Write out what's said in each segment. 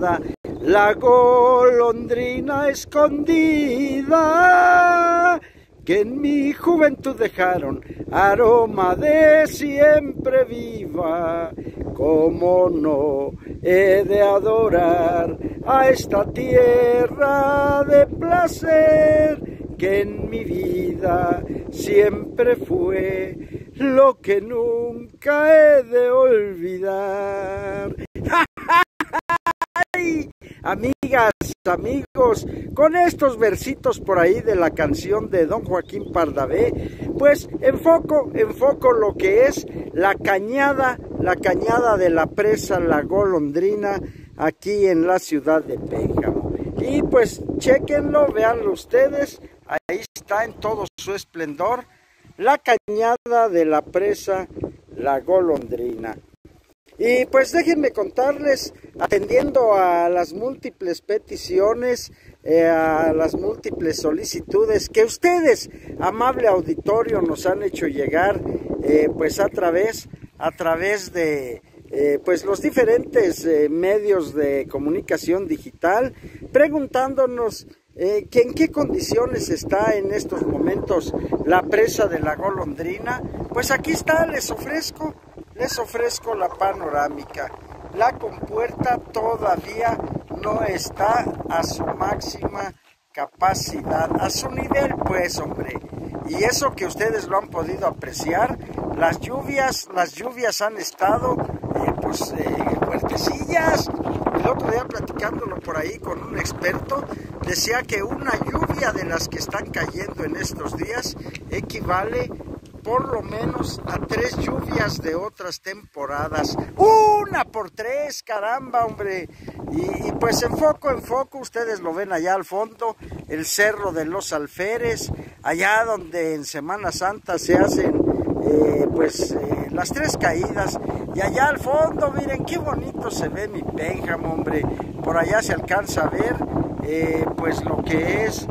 cañada, la golondrina escondida, que en mi juventud dejaron aroma de siempre viva. Cómo no he de adorar a esta tierra de placer, que en mi vida siempre fue lo que nunca he de olvidar. Amigas, amigos, con estos versitos por ahí de la canción de don Joaquín Pardavé, pues enfoco lo que es la cañada de la presa La Golondrina, aquí en la ciudad de Pénjamo. Y pues chéquenlo, véanlo ustedes, ahí está en todo su esplendor, la cañada de la presa La Golondrina. Y pues déjenme contarles, atendiendo a las múltiples peticiones, a las múltiples solicitudes que ustedes, amable auditorio, nos han hecho llegar, pues a través de pues los diferentes medios de comunicación digital, preguntándonos que en qué condiciones está en estos momentos la presa de La Golondrina. Pues aquí está, les ofrezco la panorámica. La compuerta todavía no está a su máxima capacidad, a su nivel, pues, hombre. Y eso que ustedes lo han podido apreciar, las lluvias han estado, fuertecillas. El otro día, platicándolo por ahí con un experto, decía que una lluvia de las que están cayendo en estos días equivale por lo menos a 3 lluvias de otras temporadas. ¡Una por 3! ¡Caramba, hombre! Y pues enfoco, ustedes lo ven allá al fondo, el Cerro de los Alferes, allá donde en Semana Santa se hacen las 3 caídas. Y allá al fondo, miren qué bonito se ve mi Pénjamo, hombre. Por allá se alcanza a ver pues lo que es,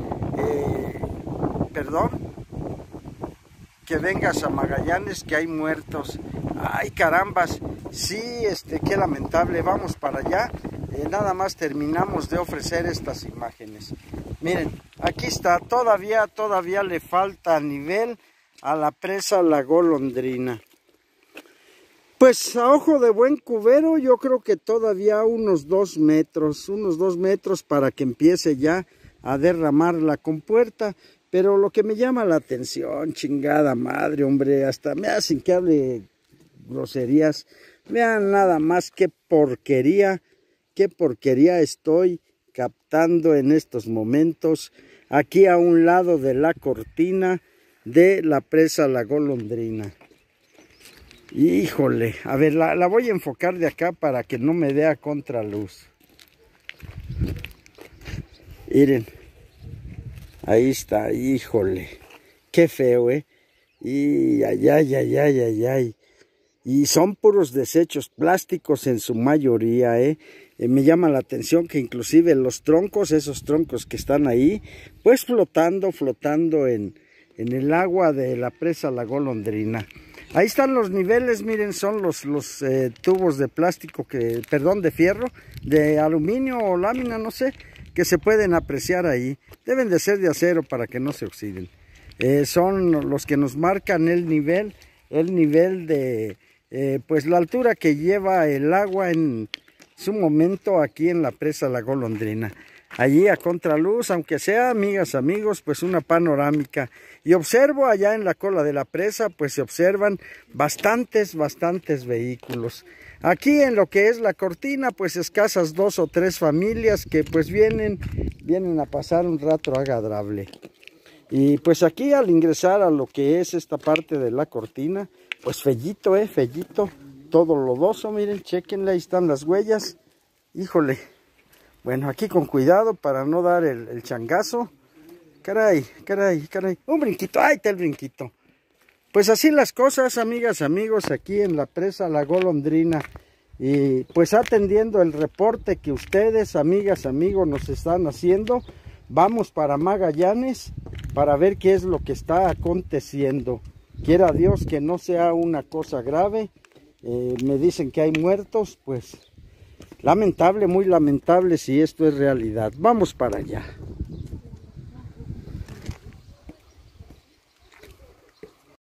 que vengas a Magallanes, que hay muertos. Ay, carambas, sí, qué lamentable. Vamos para allá. Nada más terminamos de ofrecer estas imágenes. Miren, aquí está, todavía le falta nivel a la presa La Golondrina. Pues a ojo de buen cubero, yo creo que todavía unos 2 metros para que empiece ya a derramar la compuerta. Pero lo que me llama la atención, chingada madre, hombre, hasta me hacen que hable groserías. Vean nada más qué porquería estoy captando en estos momentos, aquí a un lado de la cortina de la presa La Golondrina. Híjole, a ver, la voy a enfocar de acá para que no me dé a contraluz. Miren. Ahí está, híjole, qué feo, y ay. Y son puros desechos plásticos en su mayoría, me llama la atención que inclusive los troncos, esos troncos que están ahí, pues flotando en el agua de la presa La Golondrina. Ahí están los niveles, miren, son los tubos de plástico, de fierro, de aluminio o lámina, no sé, que se pueden apreciar ahí. Deben de ser de acero para que no se oxiden. Son los que nos marcan el nivel de pues la altura que lleva el agua en su momento aquí en la presa La Golondrina. Allí a contraluz, aunque sea, amigas, amigos, pues una panorámica. Y observo allá en la cola de la presa, pues se observan bastantes vehículos. Aquí en lo que es la cortina, pues escasas 2 o 3 familias que pues vienen a pasar un rato agradable. Y pues aquí al ingresar a lo que es esta parte de la cortina, pues fellito, todo lodoso, miren, chequenle, ahí están las huellas. Híjole, bueno, aquí con cuidado para no dar el changazo. Caray, un brinquito, ahí está el brinquito. Pues así las cosas, amigas, amigos, aquí en la presa La Golondrina. Y pues atendiendo el reporte que ustedes, amigas, amigos, nos están haciendo, vamos para Magallanes para ver qué es lo que está aconteciendo. Quiera Dios que no sea una cosa grave. Me dicen que hay muertos, pues Lamentable, muy lamentable si esto es realidad. Vamos para allá.